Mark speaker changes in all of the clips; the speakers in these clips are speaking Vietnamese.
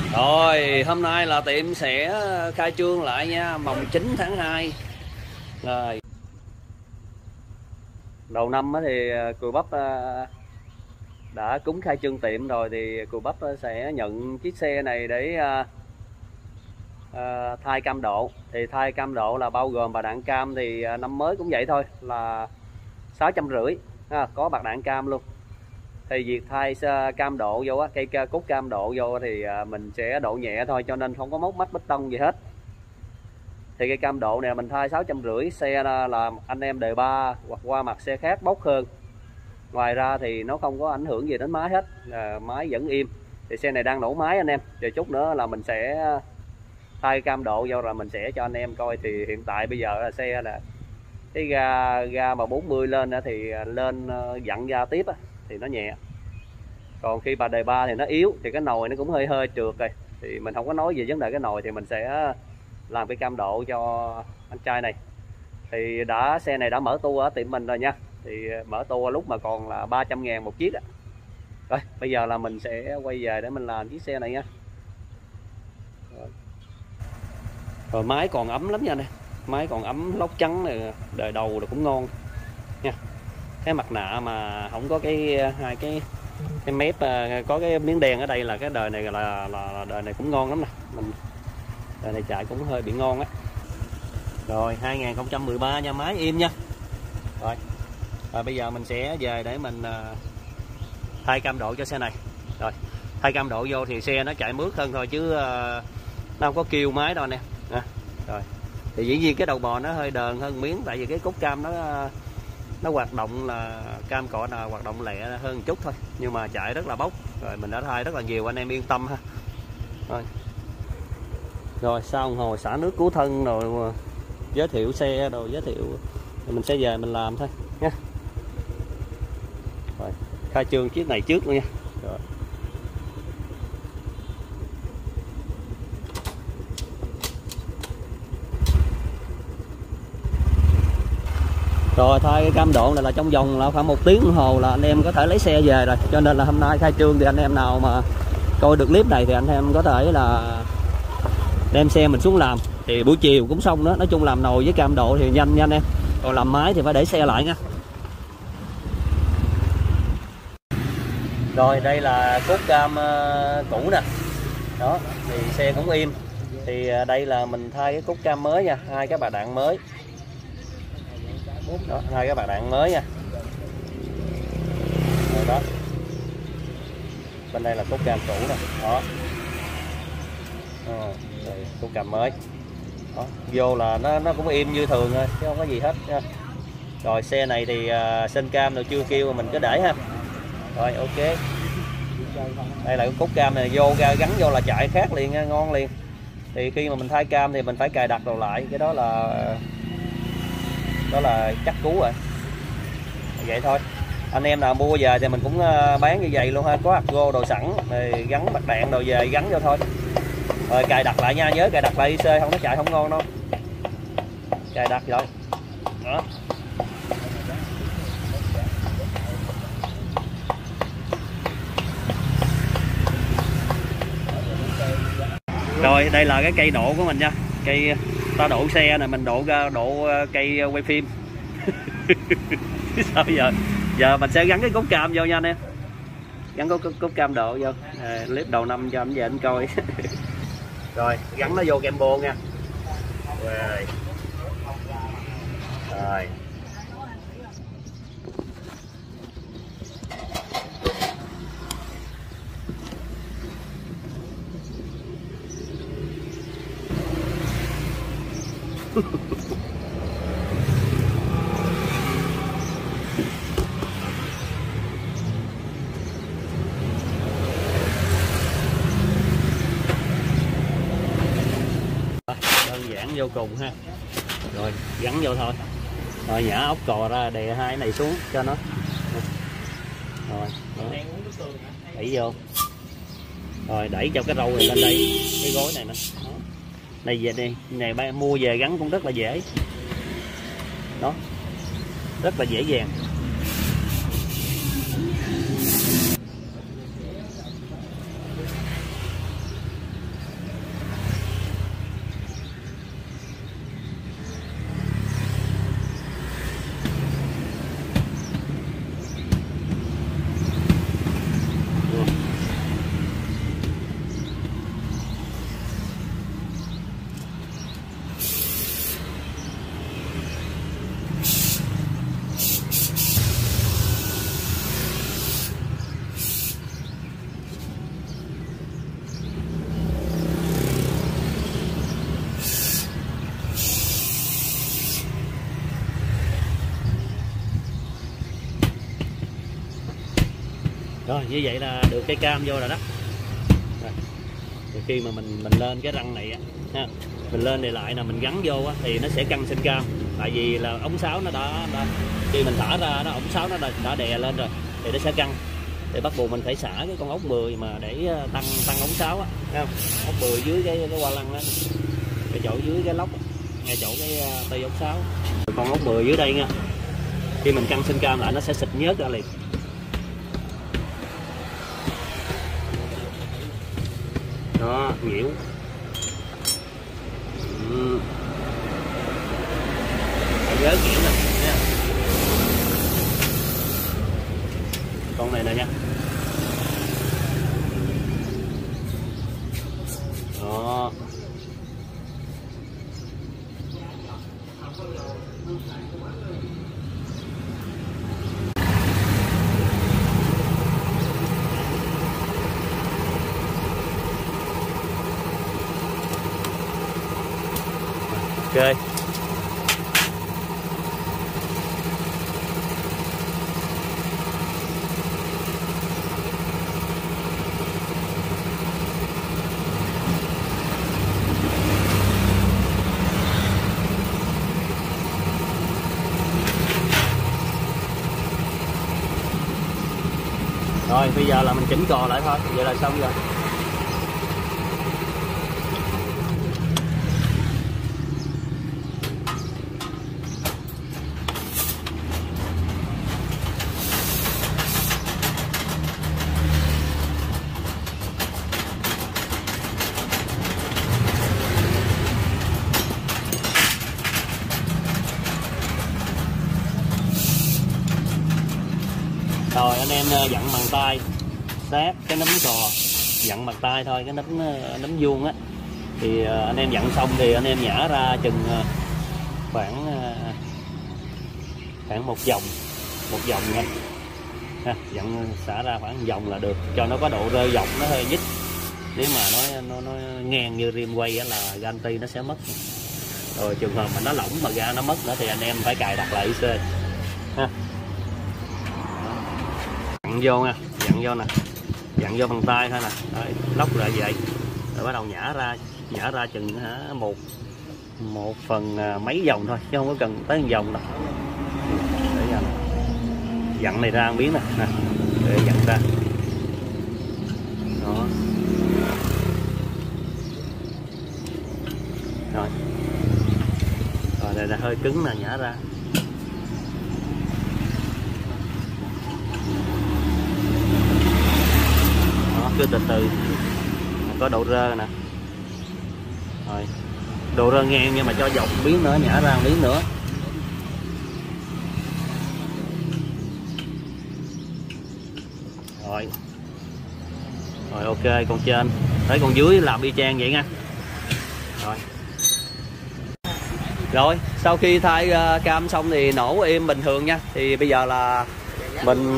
Speaker 1: Rồi, hôm nay là tiệm sẽ khai trương lại nha, mồng 9 tháng 2. Rồi. Đầu năm thì Cùi Bắp đã cúng khai trương tiệm rồi thì Cùi Bắp sẽ nhận chiếc xe này để thay cam độ. Thì thay cam độ là bao gồm bạc đạn cam, thì năm mới cũng vậy thôi, là 650, có bạc đạn cam luôn. Thì việc thay cam độ vô á, cây cúc cam độ vô thì mình sẽ độ nhẹ thôi, cho nên không có móc mắt bê tông gì hết. Thì cây cam độ này mình thay 650, xe là anh em đời 3 hoặc qua mặt xe khác bốc hơn. Ngoài ra thì nó không có ảnh hưởng gì đến máy hết, máy vẫn im. Thì xe này đang nổ máy anh em, rồi chút nữa là mình sẽ thay cam độ vô rồi mình sẽ cho anh em coi. Thì hiện tại bây giờ là xe là cái ga mà 40 lên thì lên dặn ga tiếp thì nó nhẹ. Còn khi bà đời 3 thì nó yếu, thì cái nồi nó cũng hơi trượt rồi. Thì mình không có nói gì vấn đề cái nồi, thì mình sẽ làm cái cam độ cho anh trai này. Thì xe này đã mở tour ở tiệm mình rồi nha. Thì mở tour lúc mà còn là 300.000 một chiếc. Rồi bây giờ là mình sẽ quay về để mình làm chiếc xe này nha. Rồi máy còn ấm lắm nha nè, máy còn ấm, lốp trắng này, đời đầu là cũng ngon nha. Cái mặt nạ mà không có hai cái mép, có cái miếng đen ở đây là cái đời này là đời này cũng ngon lắm nè. Đời này chạy cũng hơi bị ngon á. Rồi 2013 nha, máy im nha. Rồi bây giờ mình sẽ về để mình thay cam độ cho xe này. Rồi thay cam độ vô thì xe nó chạy mướt hơn thôi, chứ nó không có kêu máy đâu nè. Rồi thì dĩ nhiên cái đầu bò nó hơi đờn hơn miếng, tại vì cái cúc cam nó hoạt động là cam cọ là hoạt động lẹ hơn một chút thôi, nhưng mà chạy rất là bốc. Rồi mình đã thay rất là nhiều, anh em yên tâm ha. Rồi sau hồi xả nước cứu thân rồi giới thiệu xe rồi giới thiệu thì mình sẽ về mình làm thôi nha. Rồi khai trương chiếc này trước luôn nha. Rồi thay cái cam độ này là trong vòng là khoảng 1 tiếng đồng hồ là anh em có thể lấy xe về rồi. Cho nên là hôm nay khai trương thì anh em nào mà coi được clip này thì anh em có thể là đem xe mình xuống làm. Thì buổi chiều cũng xong đó. Nói chung làm nồi với cam độ thì nhanh nha anh em. Còn làm máy thì phải để xe lại nha. Rồi đây là cốt cam cũ nè. Đó thì xe cũng im. Thì đây là mình thay cái cốt cam mới nha, 2 cái bạc đạn mới. Đó, 2 cái bạc đạn mới nha. Rồi đó. Bên đây là cốt cam cũ nè. Đó. Đây, cốt cam mới. Đó, vô là nó cũng im như thường thôi, chứ không có gì hết nha. Rồi xe này thì sên cam rồi chưa kêu, mình cứ để ha. Rồi ok. Đây là cái cốt cam này, vô ra gắn vô là chạy khác liền nha, ngon liền. Thì khi mà mình thay cam thì mình phải cài đặt đồ lại, cái đó là chắc cú rồi. Vậy thôi. Anh em nào mua về thì mình cũng bán như vậy luôn ha, có argo đồ sẵn rồi gắn bạc đạn đồ về gắn vô thôi. Rồi cài đặt lại nha, nhớ cài đặt lại IC, không nó chạy không ngon đâu. Cài đặt rồi. Đó. Rồi đây là cái cây độ của mình nha. Cây ta độ xe này, mình độ cây quay phim. Sao giờ? Giờ mình sẽ gắn cái cốt cam vô nha anh em. Gắn cốt cam độ vô. Clip đầu năm cho anh về anh coi. Rồi gắn nó vô kem bô nha. Rồi. Rồi. Đơn giản vô cùng ha. Rồi gắn vô thôi. Rồi nhả ốc cò ra, đè 2 cái này xuống cho nó. Rồi đẩy vô. Rồi đẩy cho cái râu này lên đây, cái gối này nè. Đây về đây, này mua về gắn cũng rất là dễ. Đó. Rất là dễ dàng. Rồi như vậy là được cây cam vô rồi đó. Rồi. Thì khi mà mình lên cái răng này á ha, mình lên này lại là mình gắn vô á, thì nó sẽ căng sinh cam. Tại vì là ống sáo nó đã khi mình thả ra đó, ống sáo nó đã đè lên rồi thì nó sẽ căng. Thì bắt buộc mình phải xả cái con ốc 10 mà để tăng ống sáo á, thấy không? Ốc 10 dưới cái hoa lăng đó, cái chỗ dưới cái lốc, ngay chỗ cái tay ống sáo. Con ốc 10 dưới đây nha. Khi mình căng sinh cam lại nó sẽ xịt nhớt ra liền. Đó, nhiễu. Nhớ nhiễu nè nha. Con này nè nha. Đó. Ok. Rồi bây giờ là mình chỉnh cò lại thôi, vậy là xong rồi. Rồi anh em dặn bằng tay sát cái nấm cò, dặn bằng tay thôi, cái nấm vuông á. Thì anh em dặn xong thì anh em nhả ra chừng khoảng một vòng nha. Ha, dặn xả ra khoảng 1 vòng là được, cho nó có độ rơi dọc nó hơi nhích. Nếu mà nó ngang như rim quay á là ganti nó sẽ mất. Rồi trường hợp mà nó lỏng mà ga nó mất nữa thì anh em phải cài đặt lại IC ha. Dặn vô nha, dặn vô nè, dặn vô bằng tay thôi nè. Đấy, lóc lại vậy rồi bắt đầu nhả ra chừng một phần mấy vòng thôi, chứ không có cần tới 1 vòng đâu. Để dặn này ra một miếng nè, để dặn ra đó. Rồi đây là hơi cứng nè, nhả ra. Đó, cứ từ từ, có độ rơ nè. Rồi độ rơ ngang nhưng mà cho dọc miếng nữa, nhả ra một miếng nữa. Rồi ok, con trên tới con dưới làm y chang vậy nha. Rồi sau khi thay cam xong thì nổ im bình thường nha. Thì bây giờ là mình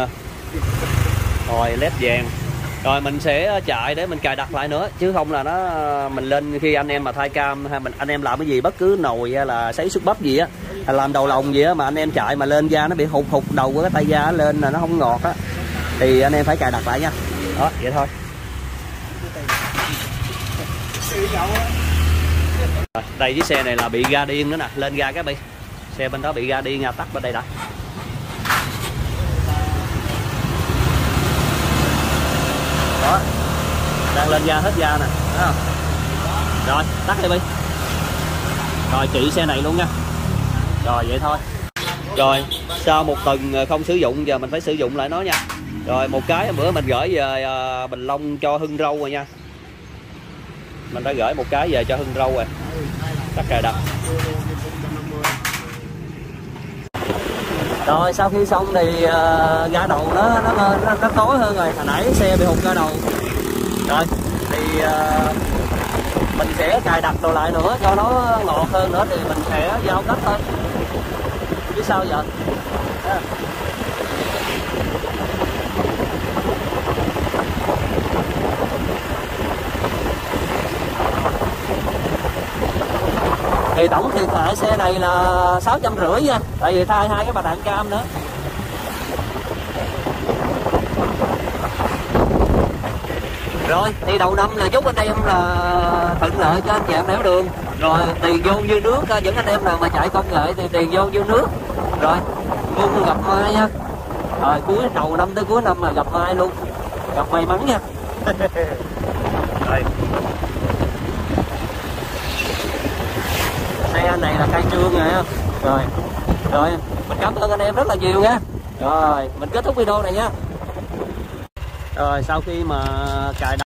Speaker 1: rồi led vàng. Rồi mình sẽ chạy để mình cài đặt lại nữa, chứ không là mình lên khi anh em mà thay cam hay anh em làm cái gì, bất cứ nồi hay là sấy xúc bắp gì á, hay làm đầu lòng gì á mà anh em chạy mà lên da nó bị hụt đầu của cái tay da lên là nó không ngọt á, thì anh em phải cài đặt lại nha. Đó vậy thôi. Đây chiếc xe này là bị ga điên nữa nè, lên ga cái bi xe bên đó bị ga điên nha, tắt bên đây đã. Đó, đang lên ga hết ga nè, thấy không? Rồi tắt đi bi. Rồi trị xe này luôn nha. Rồi vậy thôi. Rồi sau một tuần không sử dụng, giờ mình phải sử dụng lại nó nha. Rồi một cái bữa mình gửi về Bình Long cho Hưng Râu rồi nha. Mình đã gửi một cái về cho Hưng Râu rồi. Tắt cài đặt. Rồi sau khi xong thì ga đầu nó tối hơn rồi. Hồi nãy xe bị hụt ga đầu. Rồi thì mình sẽ cài đặt đồ lại nữa cho nó ngọt hơn nữa, thì mình sẽ giao cách thôi. Chứ sao giờ? Thì tổng thiệt hại xe này là 650 nha, tại vì thay 2 cái bạc đạn cam nữa. Rồi thì đầu năm là chúc anh em là thuận lợi cho anh chị em nẻo đường, rồi tiền vô như nước. Những anh em nào mà chạy công nghệ thì tiền vô như nước, rồi luôn gặp mai nha. Rồi cuối đầu năm tới cuối năm là gặp mai luôn, gặp may mắn nha. Rồi xe này là cây trương nè. Rồi mình cảm ơn anh em rất là nhiều nha. Rồi mình kết thúc video này nha. Rồi sau khi mà cài